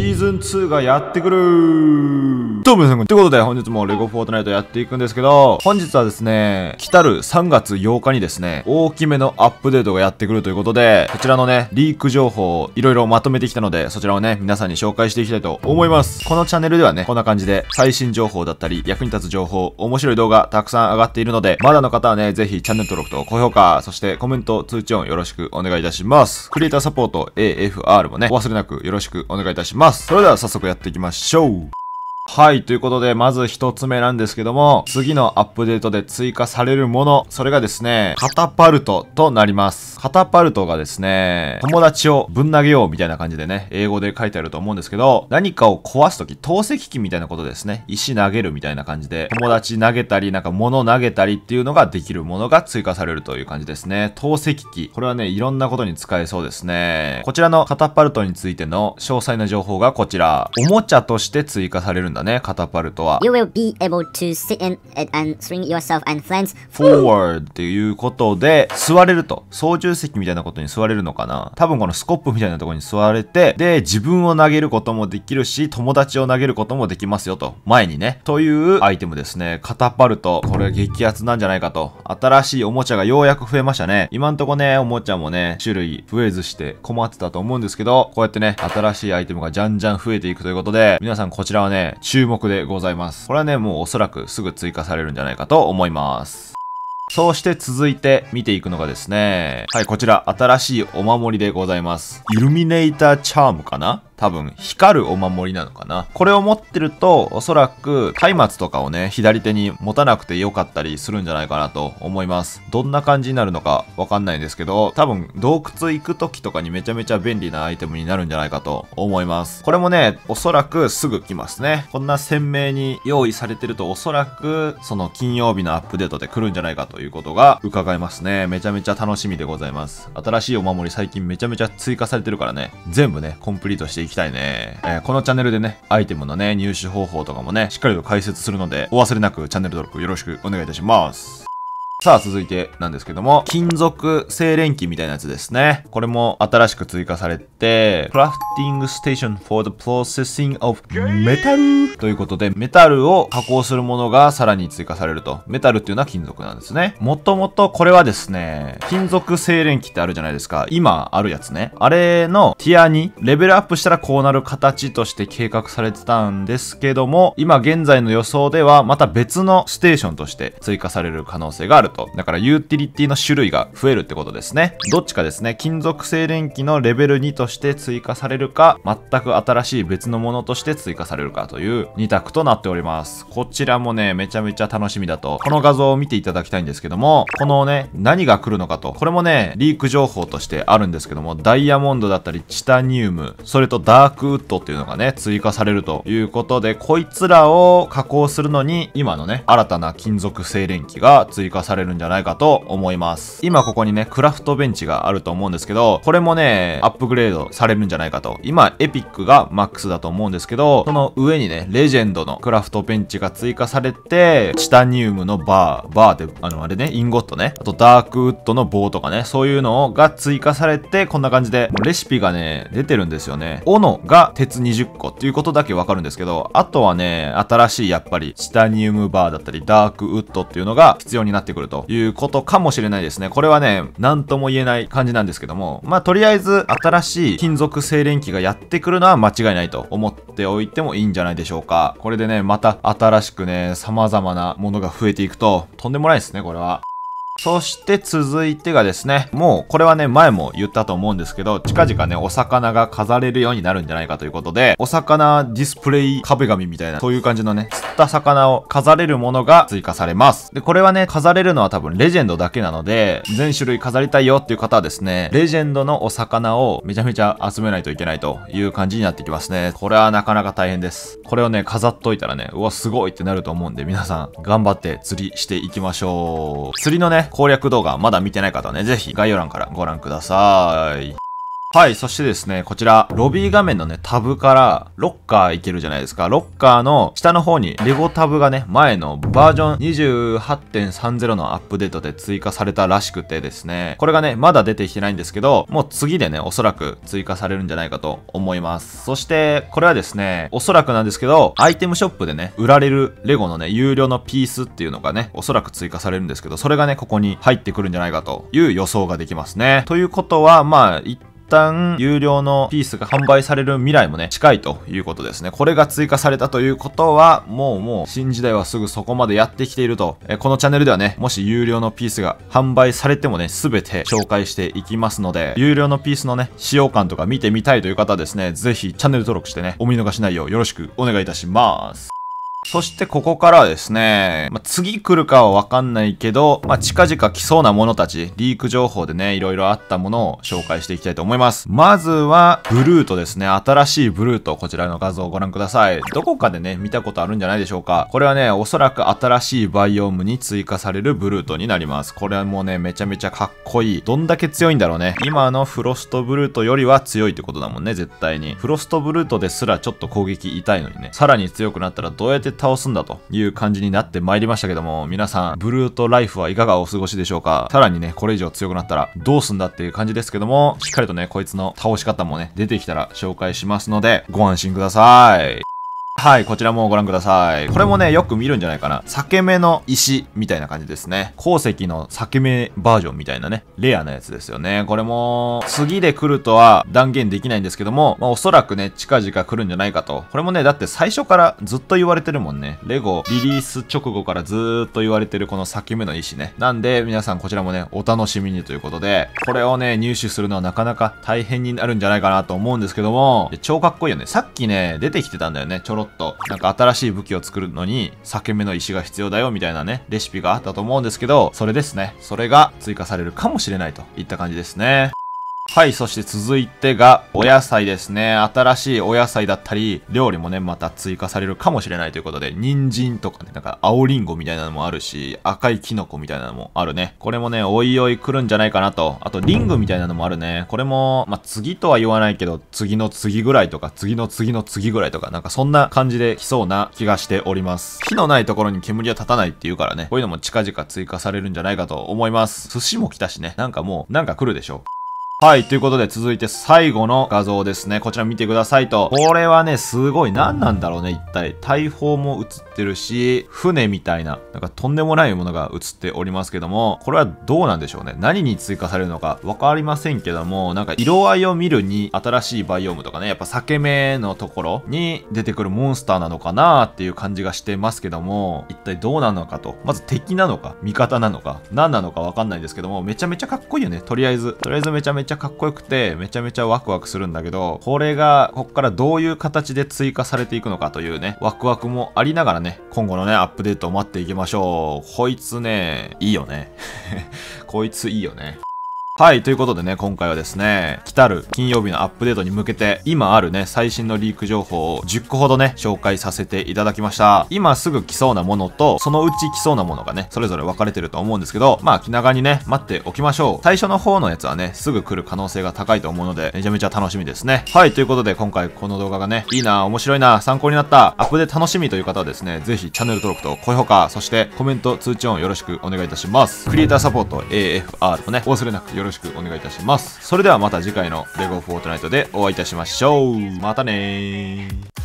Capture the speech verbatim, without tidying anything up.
ーズンツーがやってくる。どうも皆さん、ということで本日もレゴフォートナイトやっていくんですけど、本日はですね、来たるさんがつようかにですね、大きめのアップデートがやってくるということで、こちらのね、リーク情報をいろいろまとめてきたので、そちらをね、皆さんに紹介していきたいと思います。このチャンネルではね、こんな感じで最新情報だったり、役に立つ情報、面白い動画たくさん上がっているので、まだの方はね、ぜひチャンネル登録と高評価、そしてコメント、通知音よろしくお願いいたします。クリエイターサポート エーエフアール もね、お忘れなくよろしくお願いいたします。それでは早速やっていきましょう。はい。ということで、まず一つ目なんですけども、次のアップデートで追加されるもの、それがですね、カタパルトとなります。カタパルトがですね、友達をぶん投げようみたいな感じでね、英語で書いてあると思うんですけど、何かを壊すとき、投石機みたいなことですね。石投げるみたいな感じで、友達投げたり、なんか物投げたりっていうのができるものが追加されるという感じですね。投石機。これはね、いろんなことに使えそうですね。こちらのカタパルトについての詳細な情報がこちら。おもちゃとして追加されるんだね、カタパルトは。 You will be able to sit in it and swing yourself and friends forward っていうことで、座れると。操縦席みたいなことに座れるのかな。多分このスコップみたいなところに座れて、で、自分を投げることもできるし、友達を投げることもできますよと。前にね。というアイテムですね。カタパルト。これ激アツなんじゃないかと。新しいおもちゃがようやく増えましたね。今んとこね、おもちゃもね、種類増えずして困ってたと思うんですけど、こうやってね、新しいアイテムがじゃんじゃん増えていくということで、皆さんこちらはね、注目でございます。これはね、もうおそらくすぐ追加されるんじゃないかと思います。そうして続いて見ていくのがですね、はい、こちら新しいお守りでございます。イルミネーターチャームかな？多分、光るお守りなのかな。これを持ってると、おそらく、松明とかをね、左手に持たなくてよかったりするんじゃないかなと思います。どんな感じになるのかわかんないんですけど、多分、洞窟行く時とかにめちゃめちゃ便利なアイテムになるんじゃないかと思います。これもね、おそらくすぐ来ますね。こんな鮮明に用意されてると、おそらく、その金曜日のアップデートで来るんじゃないかということが伺えますね。めちゃめちゃ楽しみでございます。新しいお守り最近めちゃめちゃ追加されてるからね、全部ね、コンプリートしていきたいね。えー、このチャンネルでね、アイテムのね、入手方法とかもね、しっかりと解説するので、お忘れなくチャンネル登録よろしくお願いいたします。さあ、続いてなんですけども、金属精錬機みたいなやつですね。これも新しく追加されて、クラフティングステーション for the processing of metal ということで、メタルを加工するものがさらに追加されると。メタルっていうのは金属なんですね。もともとこれはですね、金属精錬機ってあるじゃないですか。今あるやつね。あれのティアにレベルアップしたらこうなる形として計画されてたんですけども、今現在の予想ではまた別のステーションとして追加される可能性があると。だからユーティリティの種類が増えるってことですね。どっちかですね。金属精錬機のレベルにとして追加されるか、全く新しい別のものとして追加されるかというに択となっております。こちらもね、めちゃめちゃ楽しみだと。この画像を見ていただきたいんですけども、このね、何が来るのかと。これもね、リーク情報としてあるんですけども、ダイヤモンドだったりチタニウム、それとダークウッドっていうのがね、追加されるということで、こいつらを加工するのに、今のね、新たな金属精錬機が追加されるんじゃないかと思います。今ここにね、クラフトベンチがあると思うんですけど、これもね、アップグレードされるんじゃないかと。今、エピックがマックスだと思うんですけど、その上にね、レジェンドのクラフトベンチが追加されて、チタニウムのバー、バーって、あの、あれね、インゴットね、あとダークウッドの棒とかね、そういうのが追加されて、こんな感じで、もうレシピがね、出てるんですよね。斧が鉄にじゅっこっていうことだけわかるんですけど、あとはね、新しいやっぱり、チタニウムバーだったり、ダークウッドっていうのが必要になってくるということかもしれないですね。これはね、なんとも言えない感じなんですけども、まあ、とりあえず、新しい金属精錬機がやってくるのは間違いないと思っておいてもいいんじゃないでしょうか。これでね、また新しくね、様々なものが増えていくと、とんでもないですね、これは。そして続いてがですね、もうこれはね、前も言ったと思うんですけど、近々ね、お魚が飾れるようになるんじゃないかということで、お魚ディスプレイ壁紙みたいな、そういう感じのね、釣った魚を飾れるものが追加されます。で、これはね、飾れるのは多分レジェンドだけなので、全種類飾りたいよっていう方はですね、レジェンドのお魚をめちゃめちゃ集めないといけないという感じになってきますね。これはなかなか大変です。これをね、飾っといたらね、うわ、すごいってなると思うんで、皆さん、頑張って釣りしていきましょう。釣りのね、攻略動画まだ見てない方はね、ぜひ概要欄からご覧ください。 はい、そしてですね、こちら、ロビー画面のね、タブから、ロッカー行けるじゃないですか。ロッカーの下の方に、レゴタブがね、前のバージョン にじゅうはちてんさんじゅう のアップデートで追加されたらしくてですね、これがね、まだ出てきてないんですけど、もう次でね、おそらく追加されるんじゃないかと思います。そして、これはですね、おそらくなんですけど、アイテムショップでね、売られるレゴのね、有料のピースっていうのがね、おそらく追加されるんですけど、それがね、ここに入ってくるんじゃないかという予想ができますね。ということは、まあ、一旦有料のピースが販売される未来もね、近いということですね。これが追加されたということは、もうもう新時代はすぐそこまでやってきていると。えこのチャンネルではね、もし有料のピースが販売されてもね、すべて紹介していきますので、有料のピースのね、使用感とか見てみたいという方はですね、ぜひチャンネル登録してね、お見逃しないようよろしくお願いいたします。そしてここからはですね、まあ、次来るかはわかんないけど、まあ、近々来そうなものたち、リーク情報でね、いろいろあったものを紹介していきたいと思います。まずは、ブルートですね。新しいブルート、こちらの画像をご覧ください。どこかでね、見たことあるんじゃないでしょうか。これはね、おそらく新しいバイオームに追加されるブルートになります。これはもうね、めちゃめちゃかっこいい。どんだけ強いんだろうね。今のフロストブルートよりは強いってことだもんね、絶対に。フロストブルートですらちょっと攻撃痛いのにね、さらに強くなったらどうやって倒すんだという感じになってまいりましたけども、皆さん、ブルートライフはいかがお過ごしでしょうか。さらにね、これ以上強くなったらどうすんだっていう感じですけども、しっかりとね、こいつの倒し方もね、出てきたら紹介しますので、ご安心ください。はい、こちらもご覧ください。これもね、よく見るんじゃないかな。裂け目の石みたいな感じですね。鉱石の裂け目バージョンみたいなね、レアなやつですよね。これも、次で来るとは断言できないんですけども、まあおそらくね、近々来るんじゃないかと。これもね、だって最初からずっと言われてるもんね。レゴリリース直後からずーっと言われてるこの裂け目の石ね。なんで、皆さんこちらもね、お楽しみにということで、これをね、入手するのはなかなか大変になるんじゃないかなと思うんですけども、超かっこいいよね。さっきね、出てきてたんだよね、ちょろっと。なんか新しい武器を作るのに裂け目の石が必要だよみたいなねレシピがあったと思うんですけど、それですね。それが追加されるかもしれないといった感じですね。はい、そして続いてが、お野菜ですね。新しいお野菜だったり、料理もね、また追加されるかもしれないということで、人参とかね、なんか青リンゴみたいなのもあるし、赤いキノコみたいなのもあるね。これもね、おいおい来るんじゃないかなと。あと、リングみたいなのもあるね。これも、まあ、次とは言わないけど、次の次ぐらいとか、次の次の次ぐらいとか、なんかそんな感じで来そうな気がしております。火のないところに煙は立たないっていうからね、こういうのも近々追加されるんじゃないかと思います。寿司も来たしね、なんかもう、なんか来るでしょ。はい。ということで、続いて最後の画像ですね。こちら見てくださいと。これはね、すごい、何なんだろうね、一体。大砲も映ってるし、船みたいな、なんかとんでもないものが映っておりますけども、これはどうなんでしょうね。何に追加されるのかわかりませんけども、なんか色合いを見るに、新しいバイオームとかね、やっぱ裂け目のところに出てくるモンスターなのかなーっていう感じがしてますけども、一体どうなのかと。まず敵なのか、味方なのか、何なのかわかんないんですけども、めちゃめちゃかっこいいよね。とりあえず。とりあえずめちゃめちゃめちゃかっこよくて、めちゃめちゃワクワクするんだけど、これが、こっからどういう形で追加されていくのかというね、ワクワクもありながらね、今後のね、アップデートを待っていきましょう。こいつね、いいよね。こいついいよね。はい。ということでね、今回はですね、来たる金曜日のアップデートに向けて、今あるね、最新のリーク情報をじゅっこほどね、紹介させていただきました。今すぐ来そうなものと、そのうち来そうなものがね、それぞれ分かれてると思うんですけど、まあ、気長にね、待っておきましょう。最初の方のやつはね、すぐ来る可能性が高いと思うので、めちゃめちゃ楽しみですね。はい。ということで、今回この動画がね、いいな、面白いな、参考になった、アップデート楽しみという方はですね、ぜひチャンネル登録と高評価、そしてコメント、通知音よろしくお願いいたします。クリエイターサポート エーエフアール もね、お忘れなくよろしくお願いいたします。それではまた次回のレゴフォートナイトでお会いいたしましょう。またねー。